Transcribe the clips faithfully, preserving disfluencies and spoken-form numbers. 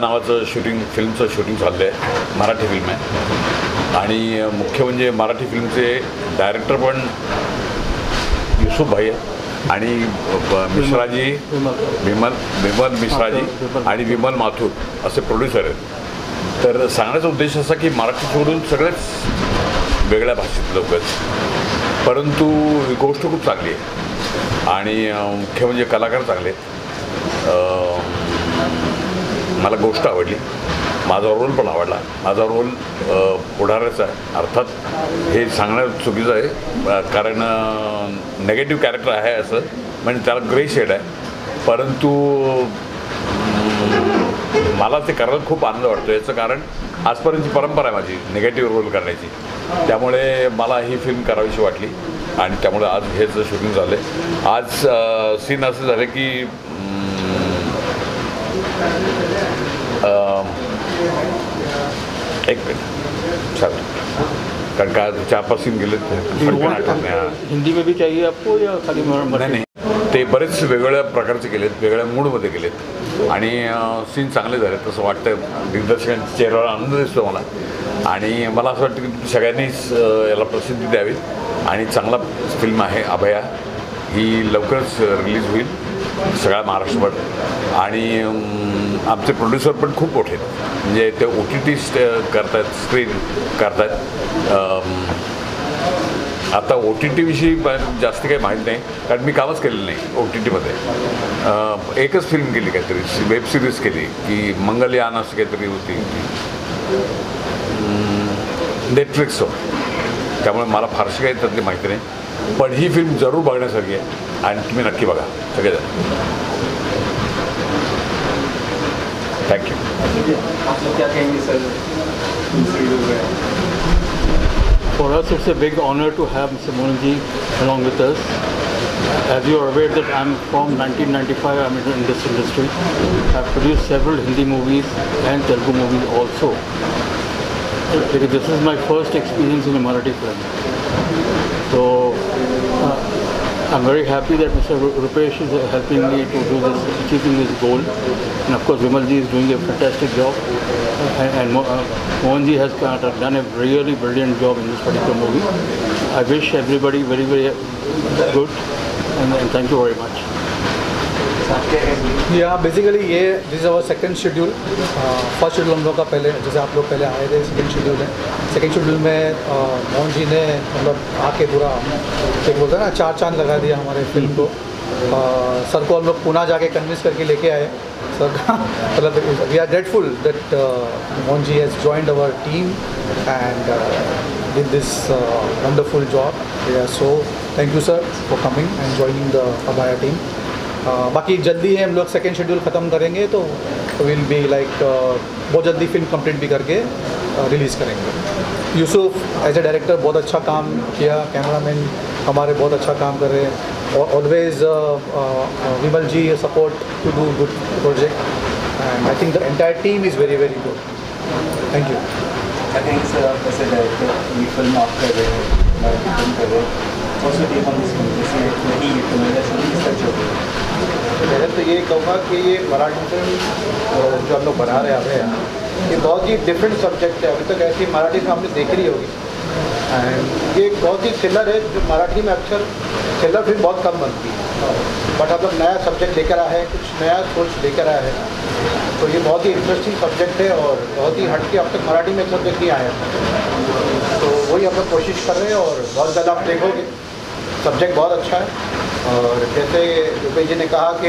नावाचं shooting फिल्मचं shooting चाललं आहे. मराठी फिल्म आहे आणि मुख्य म्हणजे मराठी फिल्मचे डायरेक्टर पण युसुफ भाई आहे आणि मिश्राजी विमल विमल मिश्राजी आणि विमल माथुर असे प्रोड्युसर आहेत. तर सांगण्याचा उद्देश असा की मराठी सोडून सगळेच वेगळ्या भाषेत लोक आहेत, परंतु ही गोष्ट खूप चांगली आहे आणि मुख्य म्हणजे कलाकार चांगले आहेत. मला गोष्ट आवडली, माझा रोल पण आवडला. माझा रोल पुढाऱ्याचा आहे. अर्थात हे सांगणं चुकीचं आहे कारण नेगेटिव्ह कॅरेक्टर आहे असं म्हणजे त्याला ग्रे शेड आहे, परंतु मला ते करायला खूप आनंद वाटतो. याचं कारण आजपर्यंतची परंपरा आहे माझी नेगेटिव्ह रोल करण्याची, त्यामुळे मला ही फिल्म करावीशी वाटली आणि त्यामुळे आज हेच शूटिंग झालं आहे. आज सीन असं झालं की एक मिनट सर कारण का चार पाच सीन गेले. हिंदी में भी चाहिए आपको या खाली नाही नाही ते बरेच वेगवेगळ्या प्रकारचे केलेत, वेगळ्या मूडमध्ये गेलेत आणि सीन चांगले झाले तसं वाटतं. दिग्दर्शकांच्या चेहऱ्यावर आनंद दिसतो मला आणि मला असं वाटतं की सगळ्यांनीच याला प्रसिद्धी द्यावी आणि चांगला फिल्म आहे. अभया ही लवकरच रिलीज होईल सगळ्या महाराष्ट्रभर आणि आमचे प्रोड्युसर पण खूप मोठे आहेत, म्हणजे ते ओ टी टी करत आहेत, स्क्रीन करत आहेत. आता ओ टी टीविषयी जास्त काही माहीत नाही कारण मी कामच केलेलं नाही ओ टी टीमध्ये. एकच फिल्म केली काहीतरी वेब सिरीज केली की मंगलयान असं काहीतरी होती नेटफ्लिक्सवर, त्यामुळे मला फारशी काही त्यातली माहिती नाही, पण ही फिल्म जरूर बघण्यासारखी आहे आणि तुम्ही नक्की बघा सगळेजण. Thank you. For us, it's a big honor to have Mister Mohanji along with us. As you are aware that I'm from nineteen ninety-five, I'm in this industry. I've produced several Hindi movies and Telugu movies also. Because this is my first experience in a Marathi film. So uh, I'm very happy that Mister Rupesh is helping me to do this, achieving this goal. And of course, Vimalji is doing a fantastic job. And, and uh, Mohanji has done a really brilliant job in this particular movie. I wish everybody very, very good. And, and thank you very much. या basically ये this is our second schedule. First schedule हम लोग का पहले जैसे आप लोग पहले आए थे, सेकंड शेड्यूल है. सेकंड शेड्यूल में मोहन जी ने मतलब आके पूरा एक बोलते हैं ना चार चांद लगा दिया हमारे फिल्म को. सर को हम लोग पुणे जाके कन्विंस करके लेके आए सर का. मतलब we are grateful that Mohan ji has joined our team and did this wonderful job. So thank you sir for coming and joining the Abaya team. Uh, बाकी जल्दी ही हम लोग सेकेंड शेड्यूल ख़त्म करेंगे तो विल बी लाइक बहुत जल्दी फिल्म कंप्लीट भी करके रिलीज़ करेंगे. यूसुफ एज ए डायरेक्टर बहुत अच्छा काम किया, कैमरामैन हमारे बहुत अच्छा काम कर रहे हैं और always Vimal ji support to do good project and I think the entire team is very very good. Thank you. I think sir आप ऐसे डायरेक्टर ये फिल्म आप कर रहे हैं, फिल्म कर रहे हैं, also take on this film जैसे नहीं ये फिल्म जैसे किस तरह चल पहले तो ये कहूँगा कि ये मराठी फिल्म जो हम लोग बना रहे हैं ये बहुत ही डिफरेंट सब्जेक्ट है. अभी तक ऐसी मराठी फिल्म आपने देखी नहीं होगी एंड ये बहुत ही थ्रिलर है जो मराठी में अक्सर थ्रिलर फिल्म बहुत कम बनती है, बट हम लोग नया सब्जेक्ट लेकर आए हैं, कुछ नया सोच लेकर आए हैं. तो ये बहुत ही इंटरेस्टिंग सब्जेक्ट है और बहुत ही हटके अब तक मराठी में एक सब्जेक्ट नहीं आया है, तो वही हम लोग कोशिश कर रहे हैं और बहुत ज़्यादा आप देखोगे सब्जेक्ट बहुत अच्छा है. और जैसे रुपेश जी ने कहा कि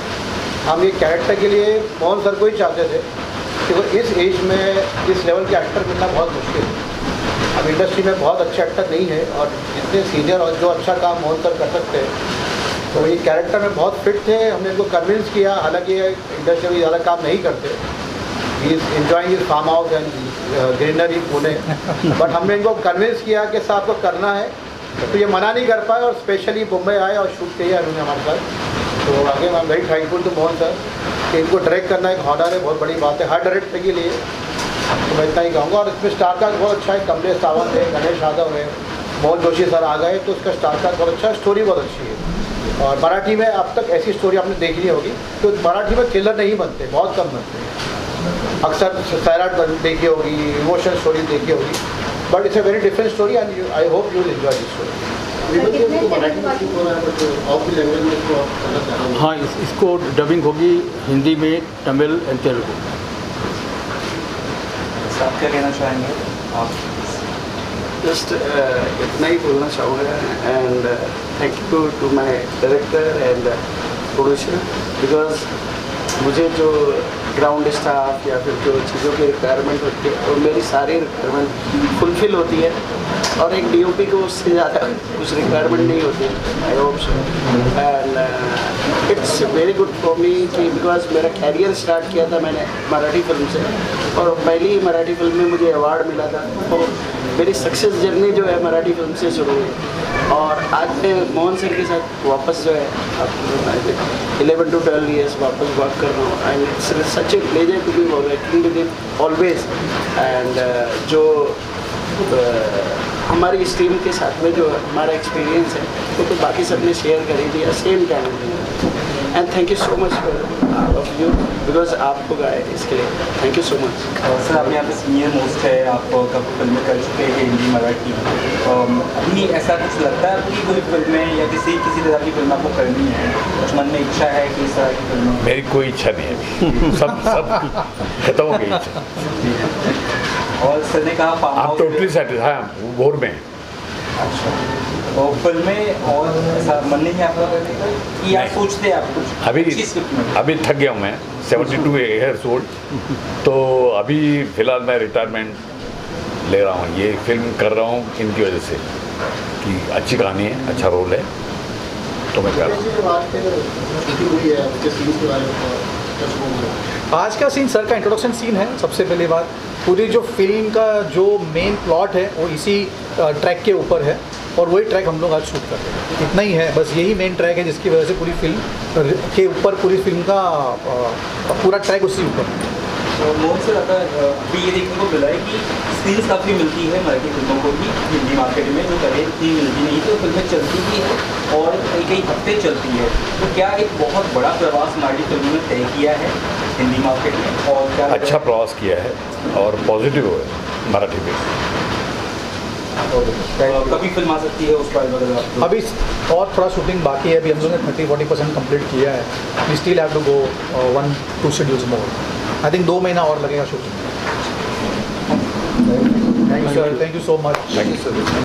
हम ये कैरेक्टर के लिए मोहन सर को ही चाहते थे कि वो इस एज में इस लेवल के एक्टर मिलना बहुत मुश्किल है. अब इंडस्ट्री में बहुत अच्छे एक्टर नहीं है और जितने सीनियर और जो अच्छा काम मोहन सर कर सकते हैं तो ये कैरेक्टर में बहुत फिट थे. हमने इनको कन्विंस किया, हालांकि ये इंडस्ट्री में ज़्यादा काम नहीं करते, he is enjoying his farm house and greenery Pune, but हमने इनको कन्विंस किया कि साहब आपको करना है, तो ये मना नहीं कर पाए और स्पेशली मुंबई आए और शूट किया उन्होंने हमारे साथ. तो आगे मैं very thankful to Mohan sir कि इनको डायरेक्ट करना एक हॉनर है, बहुत बड़ी बात है हर डायरेक्टर के लिए. तो मैं इतना ही कहूँगा. और इसमें स्टार कास्ट बहुत अच्छा है, कमलेश सावंत है, गणेश यादव है, मोहन जोशी सर आ गए, तो इसका स्टार कास्ट बहुत अच्छा है, स्टोरी बहुत अच्छी है. और मराठी में अब तक ऐसी स्टोरी आपने देखी नहीं होगी, तो मराठी में थ्रिलर नहीं बनते, बहुत कम बनते हैं. अक्सर सैराट देखी होगी, इमोशनल स्टोरी देखी होगी, but it's a very different story and I hope you will enjoy this story. हाँ, इस, इसको डबिंग होगी हिंदी में, तमिल एंड तेलुगु। आप क्या कहना चाहेंगे आप? जस्ट इतना ही बोलना चाहूँगा and thank you to my director and producer, because मुझे जो ग्राउंड स्टाफ या फिर जो चीज़ों की रिक्वायरमेंट होती है और मेरी सारी रिक्वायरमेंट फुलफिल होती है, और एक डीओपी को उससे ज़्यादा कुछ रिक्वायरमेंट नहीं होती है। I hope so and it's very good for me कि बिकॉज मेरा कैरियर स्टार्ट किया था मैंने मराठी फिल्म से, और पहली ही मराठी फिल्म में मुझे अवार्ड मिला था। तो मेरी सक्सेस जर्नी जो है मराठी फिल्म से शुरू हुई, और आज मैं मोहन सर के साथ वापस जो है इलेवन टू ट्वेल्व ईयर्स वापस वर्क कर रहा हूँ, and it's such a pleasure to be working with it always. And जो uh, हमारी इस टीम के साथ में जो हमारा एक्सपीरियंस है वो तो, तो बाकी सब ने शेयर कर ही दिया same time. And thank you so much for of you, because आप लोग आए इसके लिए thank you so much. Sir आप यहाँ पे सीनियर मोस्ट है, आप कब फिल्में कर चुके हैं हिंदी मराठी, अभी ऐसा कुछ लगता है आपकी कोई फिल्में या किसी किसी तरह की फिल्म आपको करनी है, कुछ मन में इच्छा है कि इस तरह की फिल्में? मेरी कोई इच्छा नहीं है, सब सब खत्म हो गई इच्छा। और सर ने कहा फार्म आप हाउस टोटली सेटिस्फाई, हाँ भोर में। अच्छा, तो फिल्में और ऐसा मन नहीं है आपका करने का कि आप सोचते हैं आप कुछ अभी अच्छी स्क्रिप्ट में? अभी थक गया हूँ मैं, सेवेंटी टू ईयर्स ओल्ड, तो अभी फ़िलहाल मैं रिटायरमेंट ले रहा हूँ। ये फिल्म कर रहा हूँ इनकी वजह से कि अच्छी कहानी है, अच्छा रोल है, तो मैं कर रहा हूँ। आज का सीन सर का इंट्रोडक्शन सीन है। सबसे पहली बात, पूरी जो फिल्म का जो मेन प्लॉट है वो इसी ट्रैक के ऊपर है, और वही ट्रैक हम लोग आज शूट कर रहे हैं। इतना ही है, बस यही मेन ट्रैक है जिसकी वजह से पूरी फिल्म के ऊपर, पूरी फिल्म का पूरा ट्रैक उसी ऊपर है। तो मोहन सर अगर अभी ये देखने को मिला है कि स्क्रीन्स काफ़ी मिलती है मराठी फिल्मों को भी हिंदी मार्केट में, जो पहले इतनी मिलती नहीं तो फिल्में चलती भी है और कई कई हफ्ते चलती है। तो क्या एक बहुत बड़ा प्रवास मराठी फिल्मों ने तय किया है हिंदी मार्केट में, और क्या अच्छा प्रवास किया है और पॉजिटिव है मराठी में। कभी फिल्म आ सकती है उस पर वगैरह आप? अभी और थोड़ा शूटिंग बाकी है, अभी हम लोग ने थर्टी फोर्टी परसेंट कम्प्लीट किया है। We still have to go one two schedules more. I think दो महीना और लगेगा शूटिंग में। Thank you sir, thank you so much. Thank you sir.